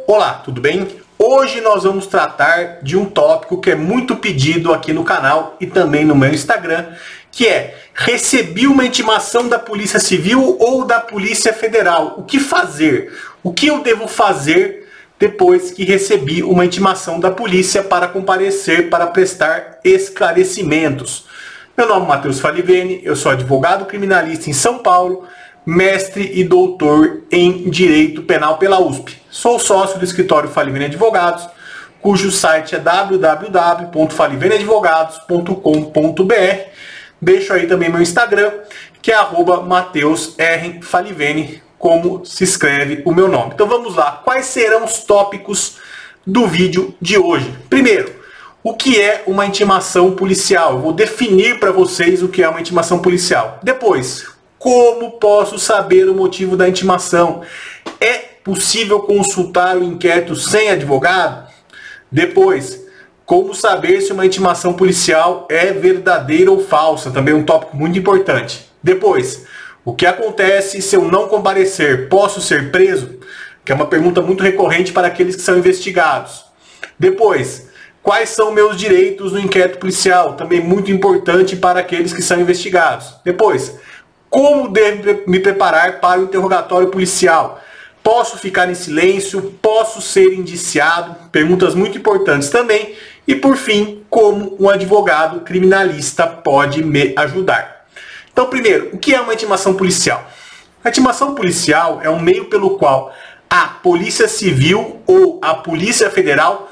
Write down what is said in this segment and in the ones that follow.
Olá, tudo bem? Hoje nós vamos tratar de um tópico que é muito pedido aqui no canal e também no meu Instagram, que é: recebi uma intimação da Polícia Civil ou da Polícia Federal. O que fazer? O que eu devo fazer depois que recebi uma intimação da polícia para comparecer para prestar esclarecimentos? Meu nome é Matheus Falivene, eu sou advogado criminalista em São Paulo, mestre e doutor em Direito Penal pela USP. Sou sócio do escritório Falivene Advogados, cujo site é www.faliveneadvogados.com.br. Deixo aí também meu Instagram, que é @MatheusRFalivene, como se escreve o meu nome. Então vamos lá, quais serão os tópicos do vídeo de hoje? Primeiro, o que é uma intimação policial? Eu vou definir para vocês o que é uma intimação policial. Depois, como posso saber o motivo da intimação? É possível consultar o inquérito sem advogado? Depois, como saber se uma intimação policial é verdadeira ou falsa? Também um tópico muito importante. Depois, o que acontece se eu não comparecer? Posso ser preso? Que é uma pergunta muito recorrente para aqueles que são investigados. Depois, quais são meus direitos no inquérito policial? Também muito importante para aqueles que são investigados. Depois, como devo me preparar para o interrogatório policial? Posso ficar em silêncio? Posso ser indiciado? Perguntas muito importantes também. E por fim, como um advogado criminalista pode me ajudar? Então, primeiro, o que é uma intimação policial? A intimação policial é um meio pelo qual a Polícia Civil ou a Polícia Federal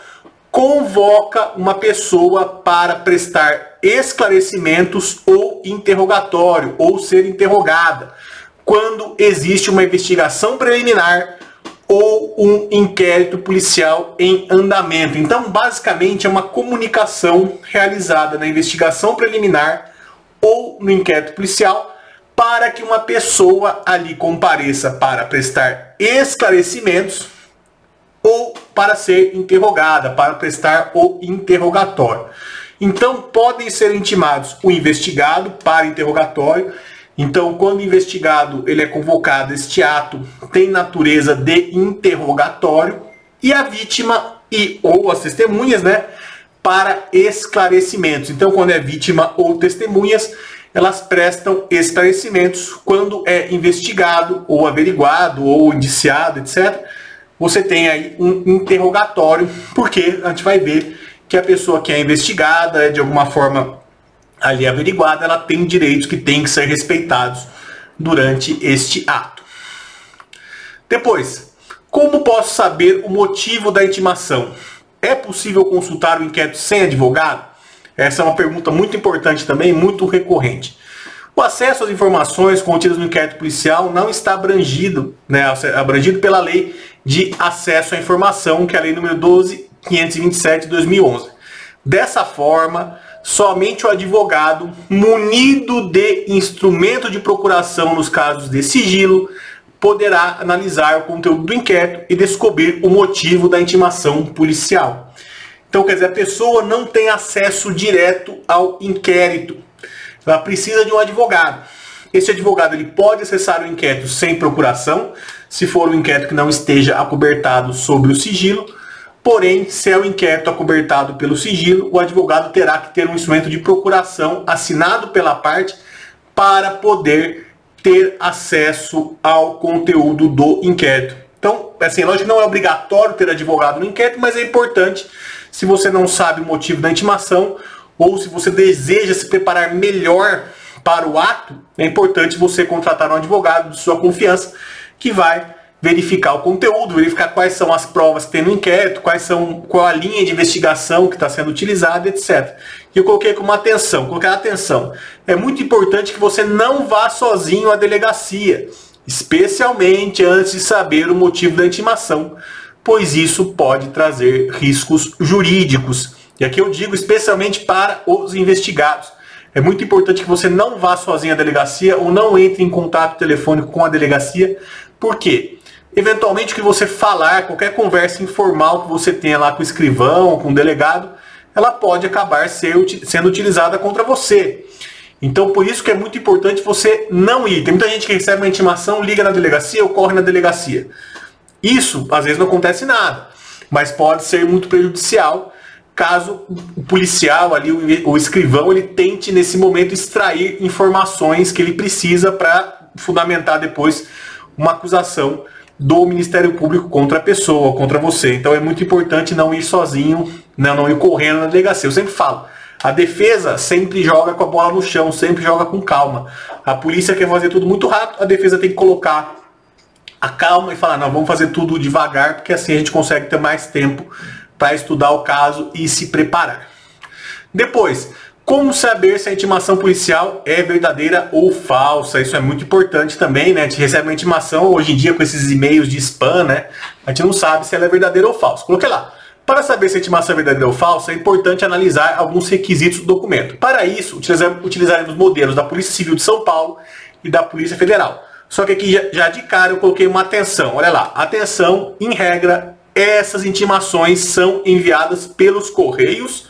convoca uma pessoa para prestar esclarecimentos ou interrogatório, ou ser interrogada, quando existe uma investigação preliminar ou um inquérito policial em andamento. Então, basicamente, é uma comunicação realizada na investigação preliminar ou no inquérito policial para que uma pessoa ali compareça para prestar esclarecimentos ou para ser interrogada, para prestar o interrogatório. Então, podem ser intimados o investigado para interrogatório. Então, quando o investigado ele é convocado, este ato tem natureza de interrogatório, e a vítima e ou as testemunhas, para esclarecimentos. Então, quando é vítima ou testemunhas, elas prestam esclarecimentos. Quando é investigado ou averiguado ou indiciado, etc., você tem aí um interrogatório, porque a gente vai ver que a pessoa que é investigada, de alguma forma ali averiguada, ela tem direitos que têm que ser respeitados durante este ato. Depois, como posso saber o motivo da intimação? É possível consultar o inquérito sem advogado? Essa é uma pergunta muito importante também, muito recorrente. O acesso às informações contidas no inquérito policial não está abrangido, abrangido pela Lei de Acesso à Informação, que é a Lei número 12.527 de 2011. Dessa forma, somente o advogado, munido de instrumento de procuração nos casos de sigilo, poderá analisar o conteúdo do inquérito e descobrir o motivo da intimação policial. Então, quer dizer, a pessoa não tem acesso direto ao inquérito. Ela precisa de um advogado. Esse advogado ele pode acessar o inquérito sem procuração, se for um inquérito que não esteja acobertado sobre o sigilo. Porém, se é um inquérito acobertado pelo sigilo, o advogado terá que ter um instrumento de procuração assinado pela parte para poder ter acesso ao conteúdo do inquérito. Então, assim, lógico que não é obrigatório ter advogado no inquérito, mas é importante, se você não sabe o motivo da intimação, ou se você deseja se preparar melhor para o ato, é importante você contratar um advogado de sua confiança, que vai verificar o conteúdo, verificar quais são as provas que tem no inquérito, qual a linha de investigação que está sendo utilizada, etc. E eu coloquei como atenção, é muito importante que você não vá sozinho à delegacia, especialmente antes de saber o motivo da intimação, pois isso pode trazer riscos jurídicos. E aqui eu digo especialmente para os investigados. É muito importante que você não vá sozinho à delegacia ou não entre em contato telefônico com a delegacia. Por quê? Eventualmente, o que você falar, qualquer conversa informal que você tenha lá com o escrivão, com o delegado, ela pode acabar sendo utilizada contra você. Então, por isso que é muito importante você não ir. Tem muita gente que recebe uma intimação, liga na delegacia ou corre na delegacia. Isso, às vezes, não acontece nada, mas pode ser muito prejudicial caso o policial ali, o escrivão, ele tente nesse momento extrair informações que ele precisa para fundamentar depois uma acusação do Ministério Público contra a pessoa, contra você. Então é muito importante não ir sozinho, não ir correndo na delegacia. Eu sempre falo, a defesa sempre joga com a bola no chão, sempre joga com calma. A polícia quer fazer tudo muito rápido, a defesa tem que colocar a calma e falar, não, vamos fazer tudo devagar, porque assim a gente consegue ter mais tempo para estudar o caso e se preparar. Depois, como saber se a intimação policial é verdadeira ou falsa? Isso é muito importante também, né? A gente recebe uma intimação hoje em dia com esses e-mails de spam, né? A gente não sabe se ela é verdadeira ou falsa. Coloquei lá. Para saber se a intimação é verdadeira ou falsa, é importante analisar alguns requisitos do documento. Para isso, utilizaremos modelos da Polícia Civil de São Paulo e da Polícia Federal. Só que aqui, já de cara, eu coloquei uma atenção. Olha lá. Atenção, em regra, essas intimações são enviadas pelos Correios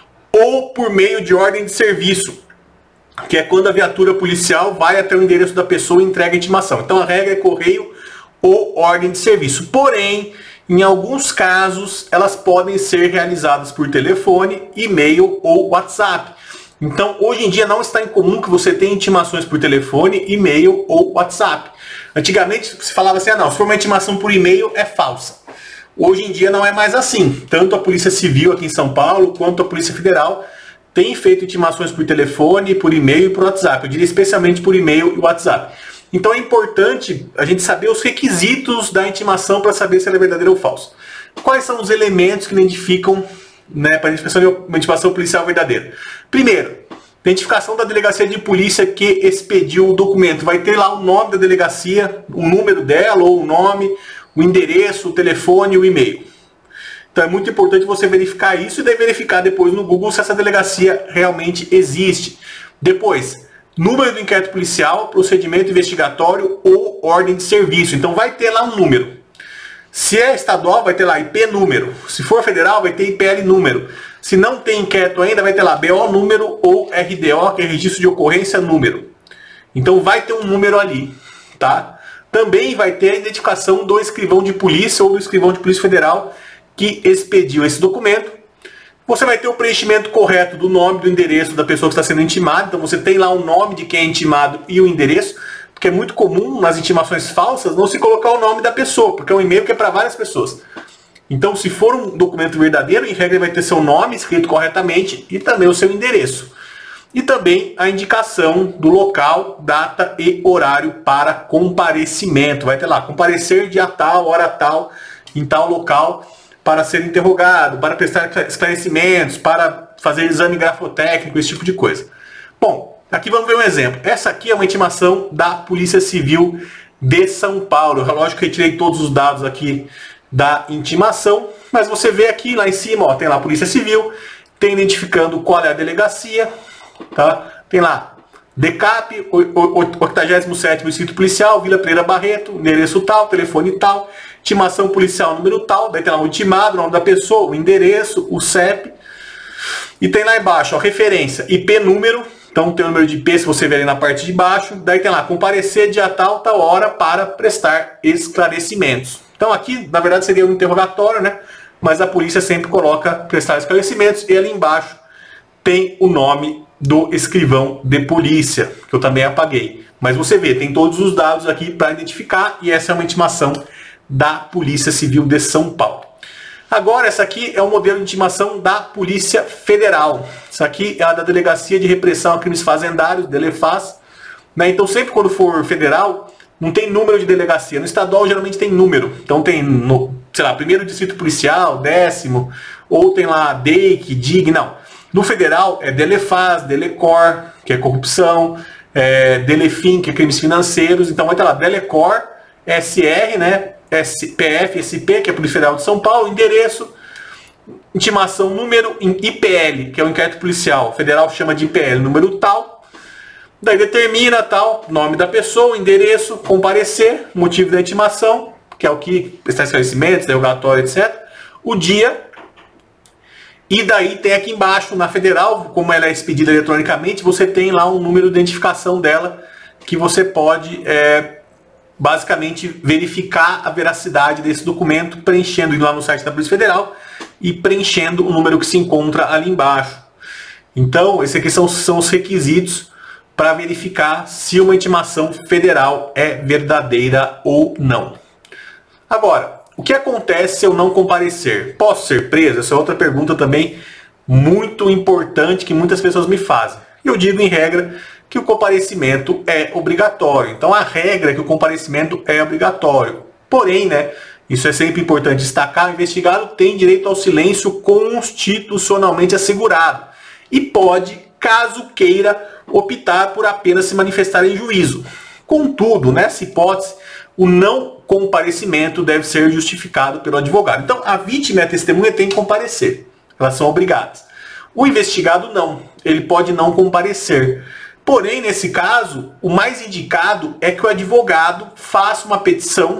ou por meio de ordem de serviço, que é quando a viatura policial vai até o endereço da pessoa e entrega a intimação. Então a regra é correio ou ordem de serviço. Porém, em alguns casos, elas podem ser realizadas por telefone, e-mail ou WhatsApp. Então, hoje em dia não está incomum que você tenha intimações por telefone, e-mail ou WhatsApp. Antigamente se falava assim, não, se for uma intimação por e-mail é falsa. Hoje em dia não é mais assim. Tanto a Polícia Civil aqui em São Paulo, quanto a Polícia Federal tem feito intimações por telefone, por e-mail e por WhatsApp. Eu diria especialmente por e-mail e WhatsApp. Então é importante a gente saber os requisitos da intimação para saber se ela é verdadeira ou falsa. Quais são os elementos que identificam, né, para a identificação de uma intimação policial verdadeira? Primeiro, identificação da delegacia de polícia que expediu o documento. Vai ter lá o nome da delegacia, o número dela ou o nome, o endereço, o telefone e o e-mail. Então é muito importante você verificar isso e daí verificar depois no Google se essa delegacia realmente existe. Depois, número do inquérito policial, procedimento investigatório ou ordem de serviço. Então vai ter lá um número. Se é estadual, vai ter lá IP número. Se for federal, vai ter IPL número. Se não tem inquérito ainda, vai ter lá BO número ou RDO, que é registro de ocorrência número. Então vai ter um número ali, tá? Também vai ter a identificação do escrivão de polícia ou do escrivão de polícia federal que expediu esse documento. Você vai ter o preenchimento correto do nome, do endereço da pessoa que está sendo intimada. Então você tem lá o nome de quem é intimado e o endereço, porque é muito comum nas intimações falsas não se colocar o nome da pessoa, porque é um e-mail que é para várias pessoas. Então, se for um documento verdadeiro, em regra vai ter seu nome escrito corretamente e também o seu endereço. E também a indicação do local, data e horário para comparecimento. Vai ter lá, comparecer dia tal, hora tal, em tal local, para ser interrogado, para prestar esclarecimentos, para fazer exame grafotécnico, esse tipo de coisa. Bom, aqui vamos ver um exemplo. Essa aqui é uma intimação da Polícia Civil de São Paulo. Lógico que eu retirei todos os dados aqui da intimação, mas você vê aqui lá em cima, ó, tem lá a Polícia Civil, tem identificando qual é a delegacia, tá? Tem lá DECAP, 87º Distrito Policial, Vila Pereira Barreto, endereço tal, telefone tal, intimação policial número tal, daí tem lá o intimado, o nome da pessoa, o endereço, o CEP, e tem lá embaixo, ó, referência, IP número, então tem o número de IP se você ver ali na parte de baixo, daí tem lá, comparecer dia tal, tal hora para prestar esclarecimentos. Então aqui, na verdade, seria um interrogatório, né? Mas a polícia sempre coloca prestar esclarecimentos e ali embaixo tem o nome do escrivão de polícia, que eu também apaguei. Mas você vê, tem todos os dados aqui para identificar e essa é uma intimação da Polícia Civil de São Paulo. Agora, essa aqui é o modelo de intimação da Polícia Federal. Essa aqui é a da Delegacia de Repressão a Crimes Fazendários, DELEFAS. Né? Então, sempre quando for federal, não tem número de delegacia. No estadual, geralmente tem número. Então, tem, sei lá, primeiro distrito policial, 10º, ou tem lá DEIC, DIG, não. No federal, é DELEFAS, DELECOR, que é corrupção, DELEFIN, que é crimes financeiros. Então, vai ter lá DELECOR, SR, né? PF, SP, que é a Polícia Federal de São Paulo, endereço, intimação número, IPL, que é o inquérito policial, o federal chama de IPL, número tal, daí determina tal, nome da pessoa, endereço, comparecer, motivo da intimação, que é o que prestar esclarecimentos, interrogatório, etc., o dia, e daí tem aqui embaixo, na federal, como ela é expedida eletronicamente, você tem lá um número de identificação dela, que você pode basicamente verificar a veracidade desse documento, preenchendo, indo lá no site da Polícia Federal e preenchendo o número que se encontra ali embaixo. Então, esses aqui são os requisitos para verificar se uma intimação federal é verdadeira ou não. Agora, o que acontece se eu não comparecer? Posso ser preso? Essa é outra pergunta também muito importante que muitas pessoas me fazem. Eu digo em regra que o comparecimento é obrigatório. Então a regra é que o comparecimento é obrigatório. Porém, né, isso é sempre importante destacar, o investigado tem direito ao silêncio constitucionalmente assegurado e pode, caso queira, optar por apenas se manifestar em juízo. Contudo, nessa hipótese, o não comparecimento deve ser justificado pelo advogado. Então a vítima e a testemunha têm que comparecer. Elas são obrigadas. O investigado não. Ele pode não comparecer. Porém, nesse caso, o mais indicado é que o advogado faça uma petição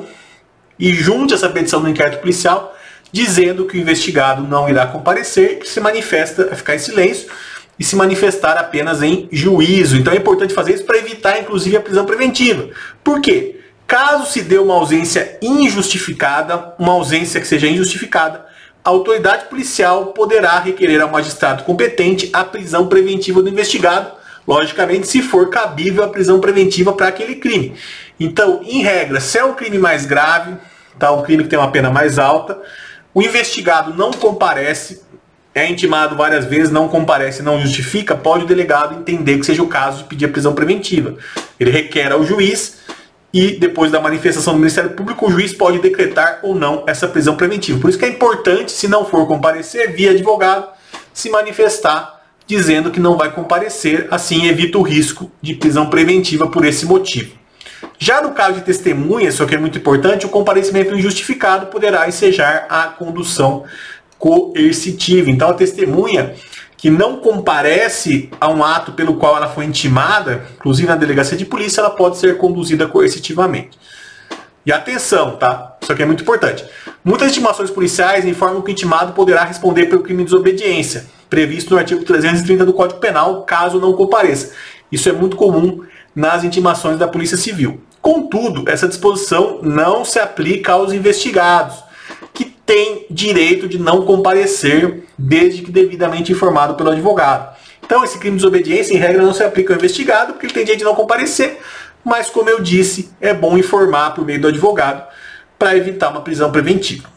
e junte essa petição no inquérito policial, dizendo que o investigado não irá comparecer e se manifesta a ficar em silêncio e se manifestar apenas em juízo. Então é importante fazer isso para evitar, inclusive, a prisão preventiva. Por quê? Caso se dê uma ausência injustificada, uma ausência que seja injustificada, a autoridade policial poderá requerer ao magistrado competente a prisão preventiva do investigado, logicamente, se for cabível a prisão preventiva para aquele crime. Então, em regra, se é um crime mais grave, tá, um crime que tem uma pena mais alta, o investigado não comparece, é intimado várias vezes, não comparece, não justifica, pode o delegado entender que seja o caso de pedir a prisão preventiva. Ele requer ao juiz e, depois da manifestação do Ministério Público, o juiz pode decretar ou não essa prisão preventiva. Por isso que é importante, se não for comparecer, via advogado, se manifestar dizendo que não vai comparecer, assim evita o risco de prisão preventiva por esse motivo. Já no caso de testemunha, isso aqui é muito importante, o comparecimento injustificado poderá ensejar a condução coercitiva. Então a testemunha que não comparece a um ato pelo qual ela foi intimada, inclusive na delegacia de polícia, ela pode ser conduzida coercitivamente. E atenção, tá? Isso aqui é muito importante. Muitas intimações policiais informam que o intimado poderá responder pelo crime de desobediência, previsto no artigo 330 do Código Penal, caso não compareça. Isso é muito comum nas intimações da Polícia Civil. Contudo, essa disposição não se aplica aos investigados, que têm direito de não comparecer, desde que devidamente informado pelo advogado. Então, esse crime de desobediência, em regra, não se aplica ao investigado, porque ele tem direito de não comparecer, mas, como eu disse, é bom informar por meio do advogado para evitar uma prisão preventiva.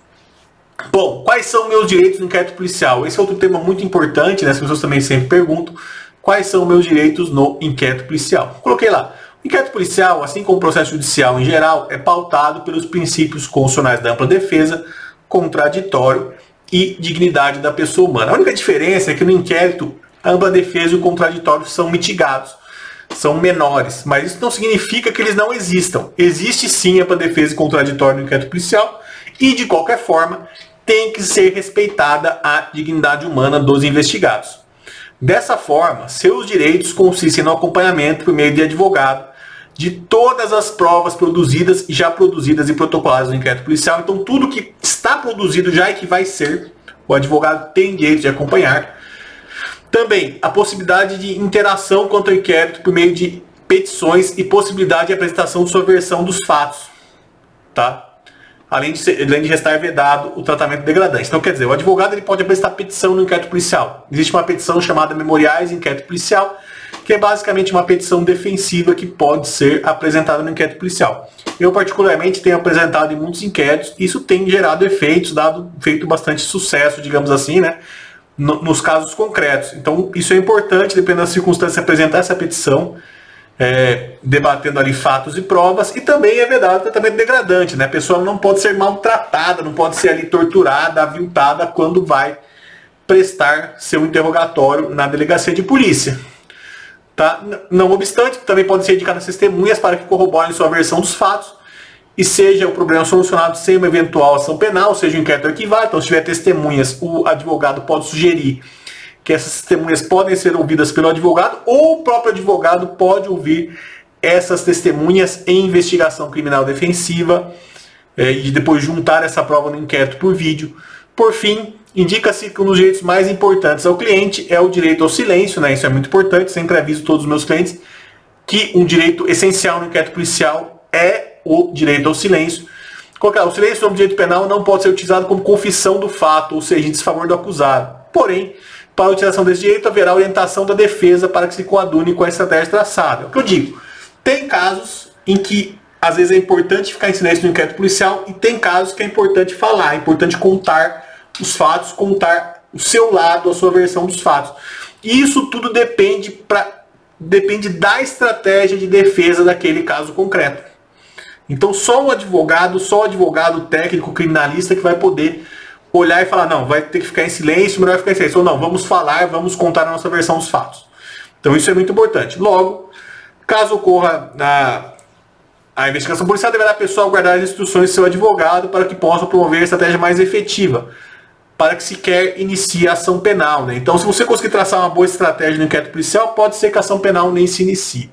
Bom, quais são meus direitos no inquérito policial? Esse é outro tema muito importante, né? As pessoas também sempre perguntam quais são meus direitos no inquérito policial. Coloquei lá. O inquérito policial, assim como o processo judicial em geral, é pautado pelos princípios constitucionais da ampla defesa, contraditório e dignidade da pessoa humana. A única diferença é que no inquérito, a ampla defesa e o contraditório são mitigados, são menores, mas isso não significa que eles não existam. Existe sim ampla defesa e contraditório no inquérito policial e, de qualquer forma, tem que ser respeitada a dignidade humana dos investigados. Dessa forma, seus direitos consistem no acompanhamento por meio de advogado de todas as provas produzidas e já produzidas e protocoladas no inquérito policial. Então, tudo que está produzido já e que vai ser, o advogado tem direito de acompanhar. Também, a possibilidade de interação quanto ao inquérito por meio de petições e possibilidade de apresentação de sua versão dos fatos, tá? Além de restar vedado o tratamento degradante. Então, quer dizer, o advogado ele pode apresentar petição no inquérito policial. Existe uma petição chamada Memoriais de Inquérito Policial, que é basicamente uma petição defensiva que pode ser apresentada no inquérito policial. Eu, particularmente, tenho apresentado em muitos inquéritos. Isso tem gerado efeitos, feito bastante sucesso, digamos assim, né? Nos casos concretos. Então, isso é importante, dependendo das circunstâncias, apresentar essa petição, debatendo ali fatos e provas, e também é vedado o tratamento degradante, né? A pessoa não pode ser maltratada, não pode ser ali torturada, aviltada quando vai prestar seu interrogatório na delegacia de polícia. Tá? Não obstante, também podem ser indicadas testemunhas para que corroborem sua versão dos fatos e seja o problema solucionado sem uma eventual ação penal, seja o inquérito arquivado. Então, se tiver testemunhas, o advogado pode sugerir que essas testemunhas podem ser ouvidas pelo advogado, ou o próprio advogado pode ouvir essas testemunhas em investigação criminal defensiva e depois juntar essa prova no inquérito por vídeo. Por fim, indica-se que um dos direitos mais importantes ao cliente é o direito ao silêncio, né? Isso é muito importante, sempre aviso todos os meus clientes que um direito essencial no inquérito policial é é o direito ao silêncio. O silêncio no direito penal não pode ser utilizado como confissão do fato, ou seja, em desfavor do acusado. Porém, para a utilização desse direito, haverá orientação da defesa para que se coadune com a estratégia traçada. É o que eu digo. Tem casos em que, às vezes, é importante ficar em silêncio no inquérito policial e tem casos que é importante falar, é importante contar os fatos, contar o seu lado, a sua versão dos fatos. E isso tudo depende da estratégia de defesa daquele caso concreto. Então só o advogado técnico criminalista que vai poder olhar e falar, não, vai ter que ficar em silêncio, melhor ficar em silêncio. Ou não, vamos falar, vamos contar a nossa versão dos fatos. Então isso é muito importante. Logo, caso ocorra a investigação policial, deverá a pessoa aguardar as instruções do seu advogado para que possa promover a estratégia mais efetiva, para que sequer inicie a ação penal, né? Então, se você conseguir traçar uma boa estratégia no inquérito policial, pode ser que a ação penal nem se inicie.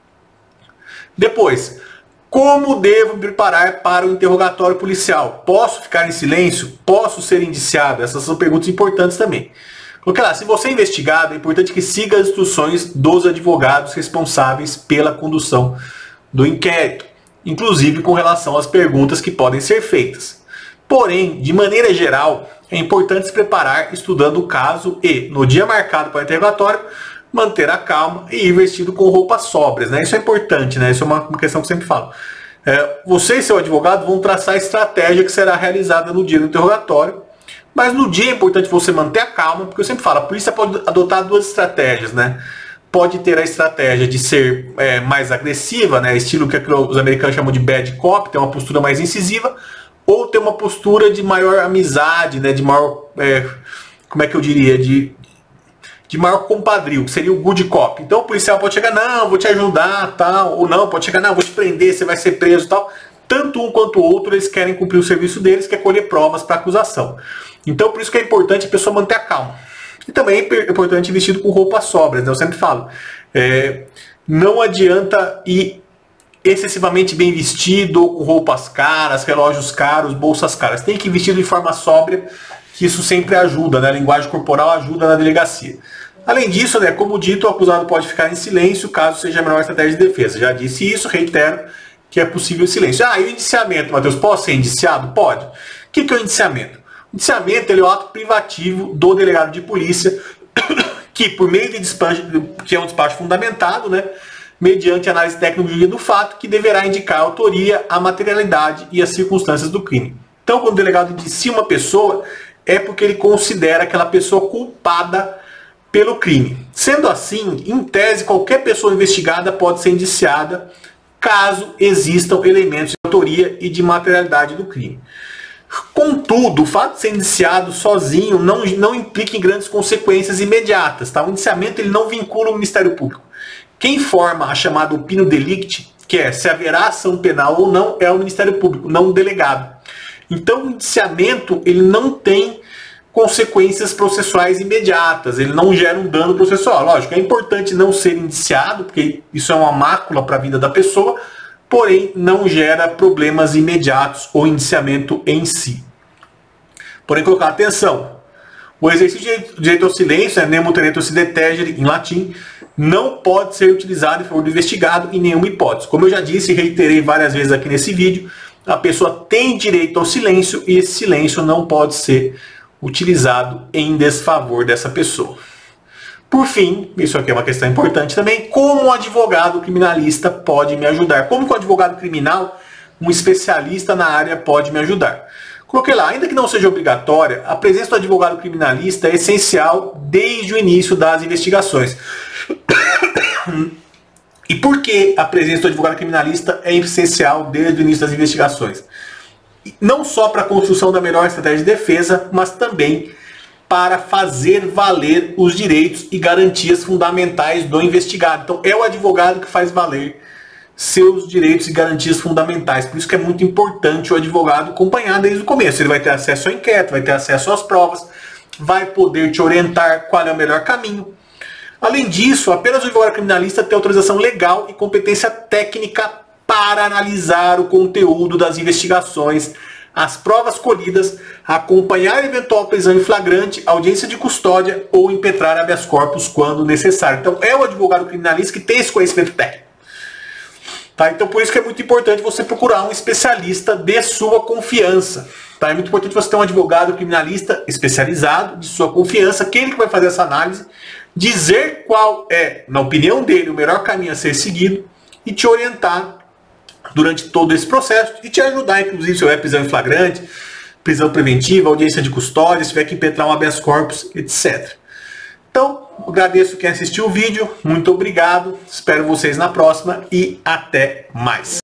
Depois, como devo me preparar para o interrogatório policial? Posso ficar em silêncio? Posso ser indiciado? Essas são perguntas importantes também. Coloquei lá, se você é investigado, é importante que siga as instruções dos advogados responsáveis pela condução do inquérito, inclusive com relação às perguntas que podem ser feitas. Porém, de maneira geral, é importante se preparar estudando o caso e, no dia marcado para o interrogatório, manter a calma e ir vestido com roupas sóbrias, né? Isso é importante, né? Isso é uma questão que eu sempre falo. Você e seu advogado vão traçar a estratégia que será realizada no dia do interrogatório, mas no dia é importante você manter a calma, porque eu sempre falo, a polícia pode adotar duas estratégias, né? Pode ter a estratégia de ser mais agressiva, né? Estilo que os americanos chamam de bad cop, ter uma postura mais incisiva, ou ter uma postura de maior amizade, né? De maior, como é que eu diria, de maior compadrio, que seria o good cop. Então o policial pode chegar, não, vou te ajudar, tal, ou não, pode chegar, não, vou te prender, você vai ser preso, tal. Tanto um quanto o outro, eles querem cumprir o serviço deles, que é colher provas para acusação. Então por isso que é importante a pessoa manter a calma. E também é importante ir vestido com roupas sóbrias, né? Eu sempre falo, não adianta ir excessivamente bem vestido, com roupas caras, relógios caros, bolsas caras. Tem que ir vestido de forma sóbria, que isso sempre ajuda, né? A linguagem corporal ajuda na delegacia. Além disso, né, como dito, o acusado pode ficar em silêncio caso seja a melhor estratégia de defesa. Já disse isso, reitero que é possível silêncio. E o indiciamento, Matheus, posso ser indiciado? Pode. O que é o indiciamento? O indiciamento é o ato privativo do delegado de polícia que, por meio de despacho, que é um despacho fundamentado, né, mediante análise técnica do fato, que deverá indicar a autoria, a materialidade e as circunstâncias do crime. Então, quando o delegado indicia uma pessoa, é porque ele considera aquela pessoa culpada pelo crime. Sendo assim, em tese, qualquer pessoa investigada pode ser indiciada caso existam elementos de autoria e de materialidade do crime. Contudo, o fato de ser indiciado sozinho não implica em grandes consequências imediatas. Tá? O indiciamento ele não vincula o Ministério Público. Quem forma a chamada opinio delicti, que é se haverá ação penal ou não, é o Ministério Público, não o delegado. Então o indiciamento ele não tem consequências processuais imediatas, ele não gera um dano processual. Lógico, é importante não ser indiciado, porque isso é uma mácula para a vida da pessoa, porém não gera problemas imediatos o indiciamento em si. Porém, colocar atenção, o exercício de direito ao silêncio, nemo tenetur si detegere, em latim, não pode ser utilizado em favor do investigado em nenhuma hipótese. Como eu já disse e reiterei várias vezes aqui nesse vídeo, a pessoa tem direito ao silêncio e esse silêncio não pode ser utilizado em desfavor dessa pessoa. Por fim, isso aqui é uma questão importante também, como um advogado criminalista pode me ajudar? Como que um advogado criminal, um especialista na área, pode me ajudar? Coloquei lá, ainda que não seja obrigatória, a presença do advogado criminalista é essencial desde o início das investigações. E por que a presença do advogado criminalista é essencial desde o início das investigações? Não só para a construção da melhor estratégia de defesa, mas também para fazer valer os direitos e garantias fundamentais do investigado. Então é o advogado que faz valer seus direitos e garantias fundamentais. Por isso que é muito importante o advogado acompanhar desde o começo. Ele vai ter acesso ao inquérito, vai ter acesso às provas, vai poder te orientar qual é o melhor caminho. Além disso, apenas o advogado criminalista tem autorização legal e competência técnica para analisar o conteúdo das investigações, as provas colhidas, acompanhar eventual prisão em flagrante, audiência de custódia ou impetrar habeas corpus quando necessário. Então é o advogado criminalista que tem esse conhecimento técnico. Tá? Então por isso que é muito importante você procurar um especialista de sua confiança. Tá? É muito importante você ter um advogado criminalista especializado, de sua confiança, aquele que vai fazer essa análise, dizer qual é, na opinião dele, o melhor caminho a ser seguido e te orientar durante todo esse processo e te ajudar, inclusive, se houver prisão em flagrante, prisão preventiva, audiência de custódia, se tiver que impetrar um habeas corpus, etc. Então, agradeço quem assistiu o vídeo, muito obrigado, espero vocês na próxima e até mais.